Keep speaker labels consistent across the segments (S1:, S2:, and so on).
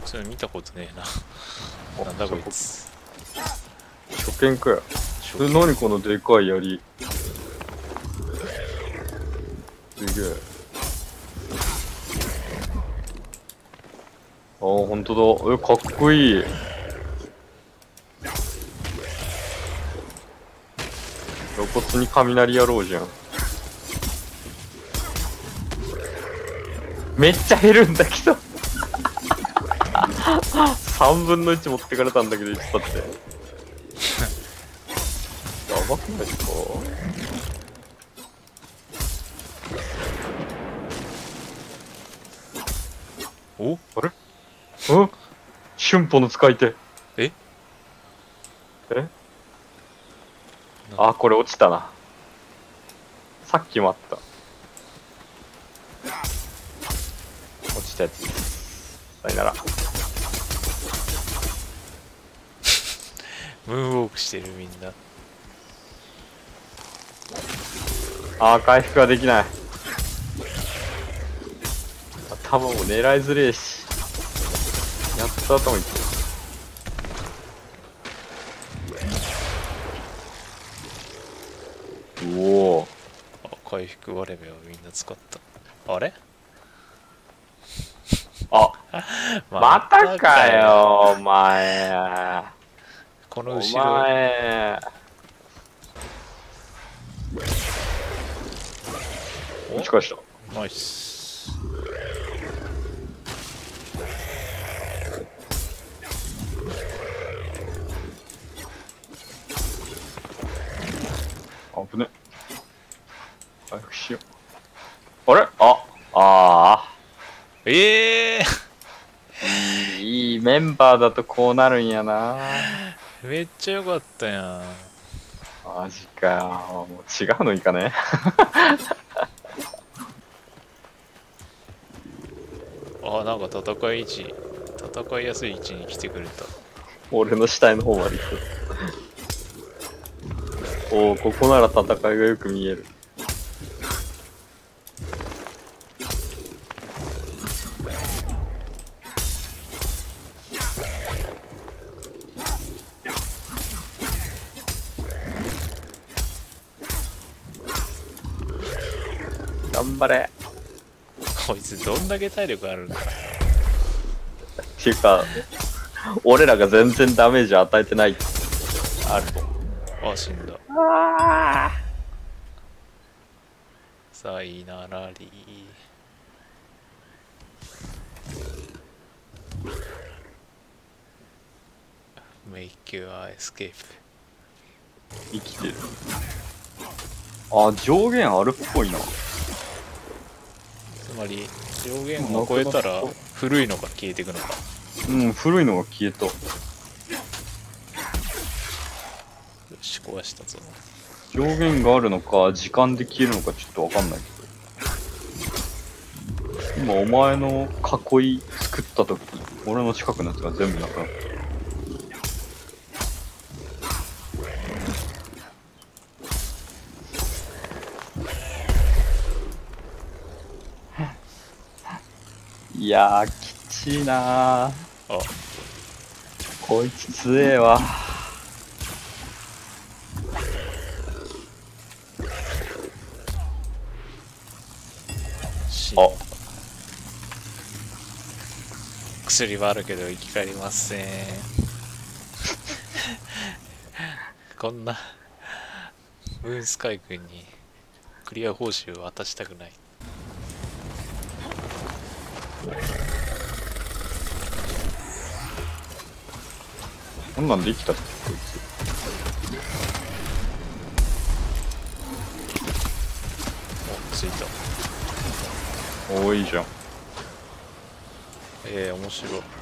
S1: それ見たことねえな。なんだこいつ。
S2: 初見かよ。何このでかい槍。すげえ。ああ、ほんとだ。かっこいい。露骨に雷野郎じゃん。めっちゃ減るんだけど。3分の1持ってかれたんだけど、ちょっと待って。やばくないですか？
S1: お？
S2: あれ？うん春歩の使い手。
S1: え？
S2: あ、これ落ちたな。さっきもあった。落ちたやつ。さよなら。
S1: ムーンウォークしてるみんな。
S2: あー、回復ができない。頭も狙いづれえし。やっと頭いってる。おお。
S1: あ、回復割れ目をみんな使った。あれ？
S2: あ、またかよ、お前。
S1: この後
S2: お
S1: ろ。
S2: 前。打ち返した。
S1: ナイス。
S2: 危ね。回復しよう。あれ？あ
S1: ええ
S2: ー。いいメンバーだとこうなるんやな。
S1: めっちゃ良かったやん。
S2: マジかよ。もう違うのいいかね。
S1: あ、なんか戦いやすい位置に来てくれた。
S2: 俺の死体の方まで行く。おお、ここなら戦いがよく見える。頑張れ。
S1: こいつどんだけ体力あるんだ。
S2: っていうか、俺らが全然ダメージ与えてない。あると。
S1: あ、死んだ。さいならり。Make your escape。
S2: 生きてる。あ、上限あるっぽいな。
S1: つまり上限を超えたら古いのが消えていくのか。
S2: うん、古いのが消えた。
S1: よし、壊したぞ。
S2: 上限があるのか、時間で消えるのかちょっとわかんないけど。今お前の囲い作った時、俺の近くのやつが全部なくなった。いやー、きちいなー。
S1: あ、
S2: こいつ強えわ。
S1: 死んだ。薬はあるけど生き返りません。こんなムーンスカイ君にクリア報酬を渡したくない。
S2: こんなんできたっけ、こい
S1: お、ついた。
S2: つ。おー、いいじゃん。
S1: 面白い。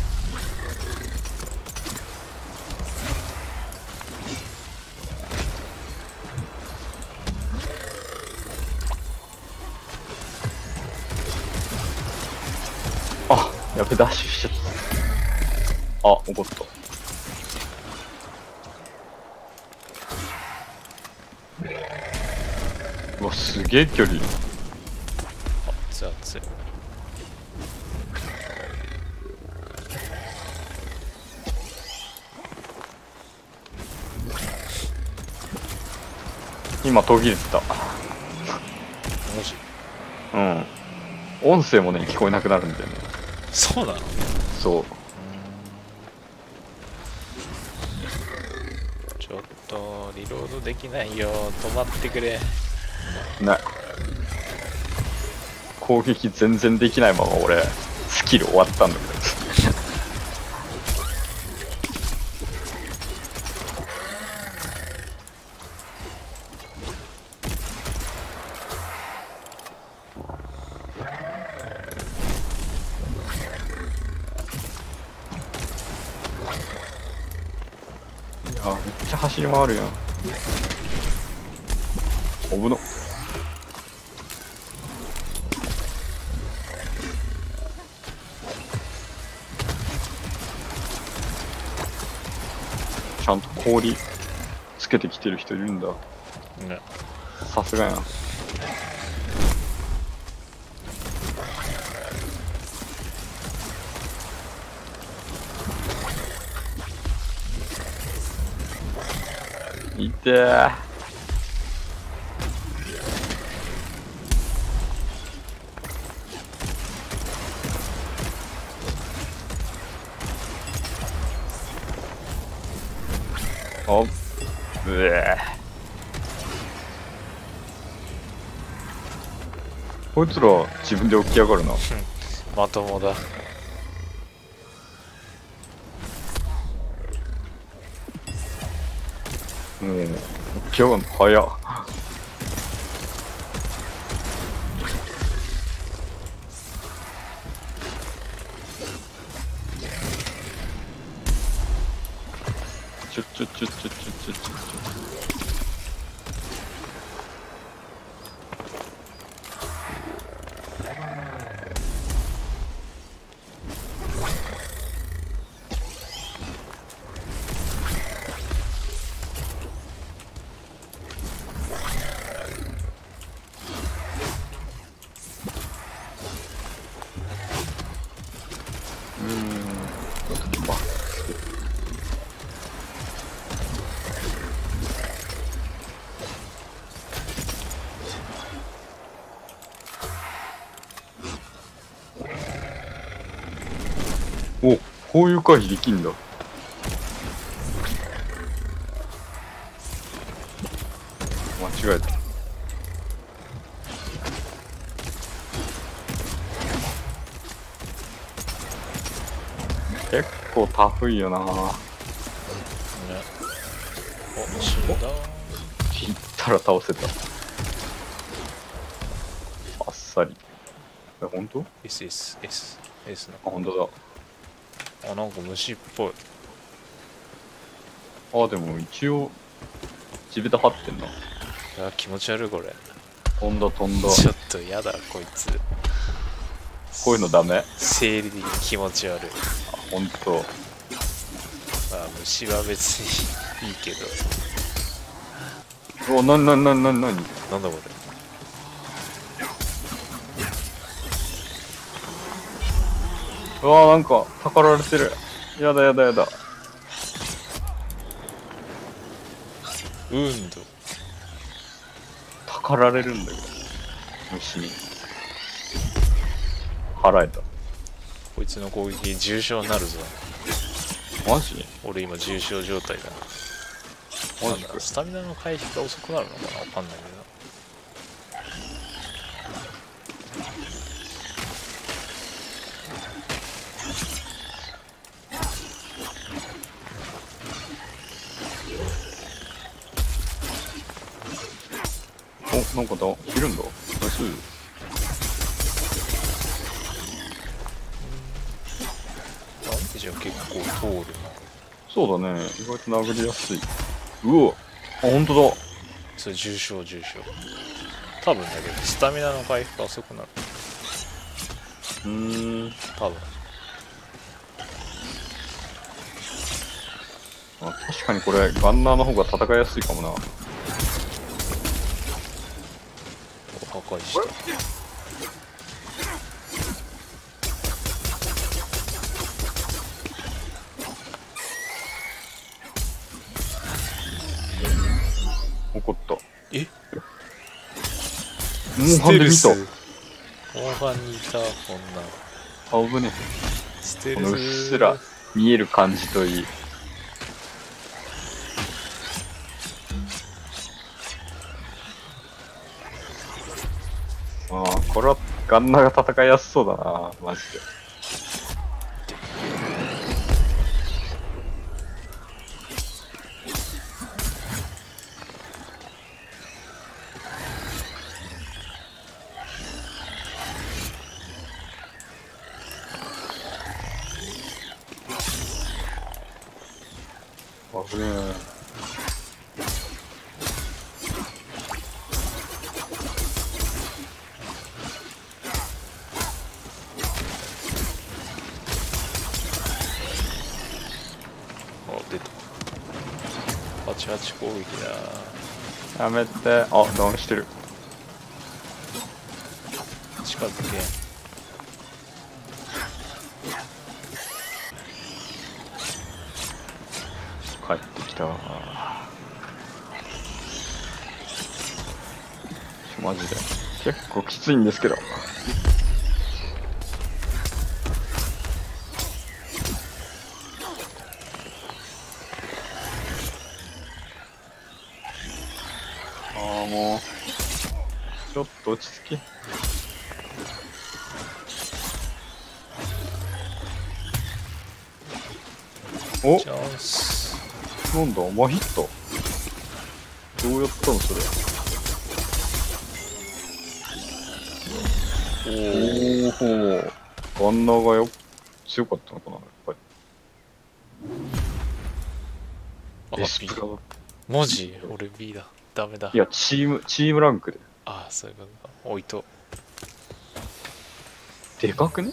S2: あ、やべ、ダッシュしちゃった。あ、怒った。うわ、すげえ距離。
S1: 熱々。
S2: 今途切れてた。
S1: 文字。
S2: うん。音声もね、聞こえなくなるんだよね。
S1: そうなの？
S2: そう。
S1: ちょっとリロードできないよ。止まってくれ。
S2: ね。攻撃全然できないまま俺、スキル終わったんだけど。いや、めっちゃ走り回るやん。危なっ。ちゃんと氷つけてきてる人いるんだ。
S1: ね。
S2: さすがやな。いてー。あっ、うえー。こいつら自分で起き上がるな。
S1: まともだ。
S2: もう起き上がるの早っ。ちょ。バッお、こういう回避できんだ。間違えた。結構タフいよな。
S1: ね。お、死んだ。
S2: いったら倒せた。あっさり。え、ほんと？
S1: S な。
S2: あ、ほんと
S1: あ、なんか虫っぽい。
S2: だ。あ、でも一応、地べた張ってんな。
S1: いや、気持ち悪いこれ。
S2: 飛んだ。
S1: ちょっとやだ、こいつ。
S2: こういうのダメ？
S1: 生理的に気持ち悪い。
S2: あ、ほんと。
S1: まあ、虫は別にいいけど。
S2: お、なに
S1: なんだこれ。
S2: うわー、なんか、たかられてる。やだ。
S1: 運動。
S2: たかられるんだけど。虫に。払えた。
S1: こいつの攻撃重傷になるぞ。
S2: マジ？
S1: 俺今重傷状態だな。
S2: マジか。
S1: スタミナの回復が遅くなるのかな、わかんないけど。
S2: お、なんかだ、いるんだ。ナイス。
S1: ダメージは結構通るな。
S2: そうだね。意外と殴りやすい。うわ。あ、ほんとだ。
S1: それ重傷。多分だけど、スタミナの回復が遅くなる。多分。
S2: あ、確かにこれ、ガンナーの方が戦いやすいかもな。
S1: 破壊した。
S2: 怒った。
S1: えス
S2: 半で見た。
S1: テルス。後半にいた、こんな。
S2: 危ねえ。
S1: ステルス。
S2: このうっすら見える感じといい。ああ、これはガンナが戦いやすそうだな、マジで。危ねえ。
S1: あ、出た。88攻撃だ。
S2: やめて。あ、ダウンしてる。
S1: 近づけん。
S2: 帰ってきた。マジで。結構きついんですけど。ああ、もう。ちょっと落ち着き。お、
S1: チャンス。
S2: なんだ、マヒット。どうやったのそれ。おお。ガンナーが強かったのかな、やっぱり。
S1: あ、
S2: エス
S1: B
S2: プラだ。
S1: 文字俺 B だ。ダメだ。
S2: いや、チームランクで。
S1: ああ、そういうことか。置いと。
S2: でかくね？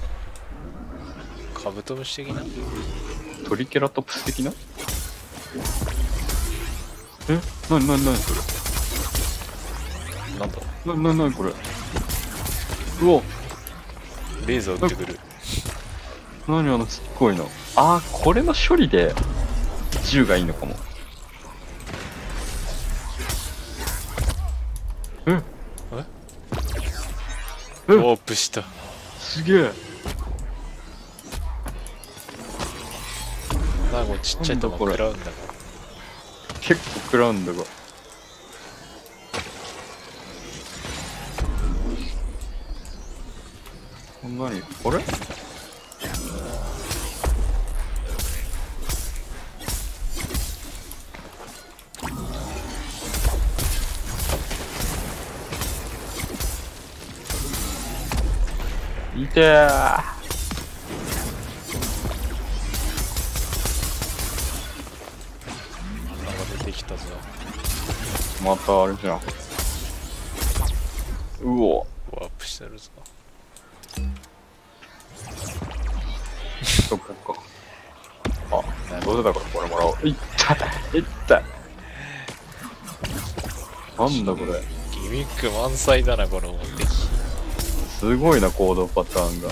S1: カブトムシ的な。
S2: トリケラトプス的な？え？なにそれ？
S1: なんだ
S2: なにこれ？うわ、
S1: レーザー撃ってくる。
S2: なにすっごいの。あー、これの処理で銃がいいのかも。
S1: え
S2: え
S1: ワープした。
S2: すげえ。
S1: なんかちっちゃいとこ食らうんだから。
S2: 結構食らうんだが。何これ？いてー。
S1: なんか出てきたぞ。
S2: またあれじゃん。うお。
S1: ワープしてるぞ。
S2: そっか。あ、どうせだからこれもらおう。いったなんだこれ。
S1: ギミック満載だな、この敵。
S2: すごいな、行動パターンが。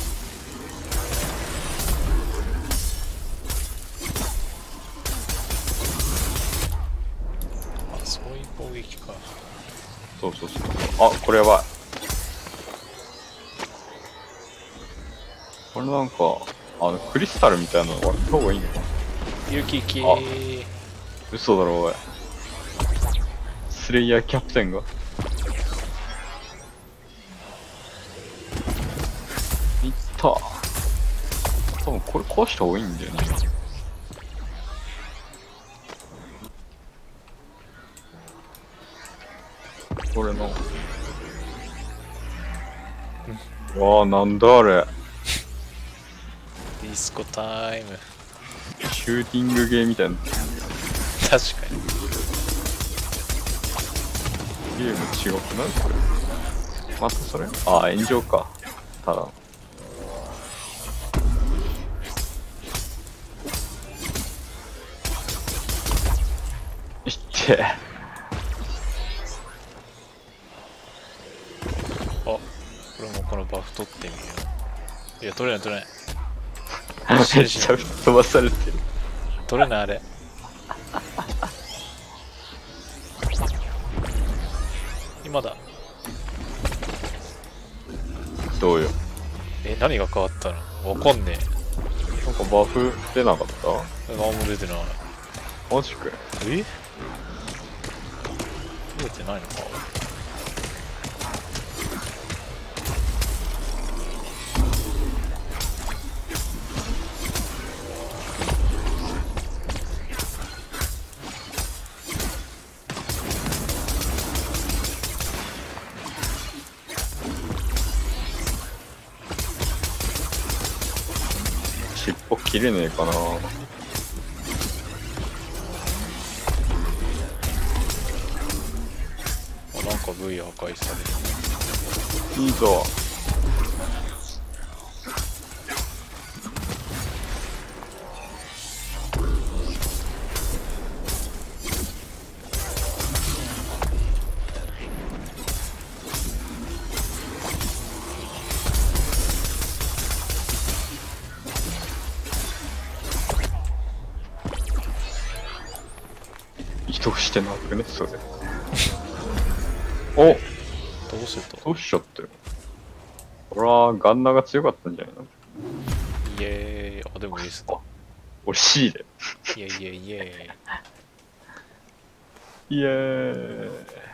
S1: あ、そういう攻撃か。
S2: そう。あ、これやばい。これなんか、クリスタルみたいなの割った方がいいのかな。
S1: ユキキ
S2: あ嘘だろ、おい。スレイヤーキャプテンが。いった。多分これ壊した方がいいんだよね。これの。わあ、なんだあれ。
S1: ディスコタイム。
S2: シューティングゲーみたいな。
S1: 確かに。
S2: ゲーム違くないこれ。またそれ？ああ、炎上か。ただ。いって
S1: あ、これもこのバフ取ってみよう。いや、取れない。
S2: めっちゃ吹っ飛ばされてる。
S1: 取れない、あれ。今だ。
S2: どうよ。
S1: え、何が変わったの？わかんね
S2: なんかバフ出なかった
S1: え。何も出てない。
S2: マジかよ。
S1: え？出てないのか。
S2: 尻尾切れねえかな。
S1: あ、なんか V 破壊される。
S2: いいぞ。意図してなくね、それ。お、
S1: どうすると？
S2: どうしちゃったよ。これはガンナが強かったんじゃないの？
S1: イエーイ。あ、でもいいっすね。
S2: 俺 C で。
S1: イエイイエイイエイ。
S2: イエーイ。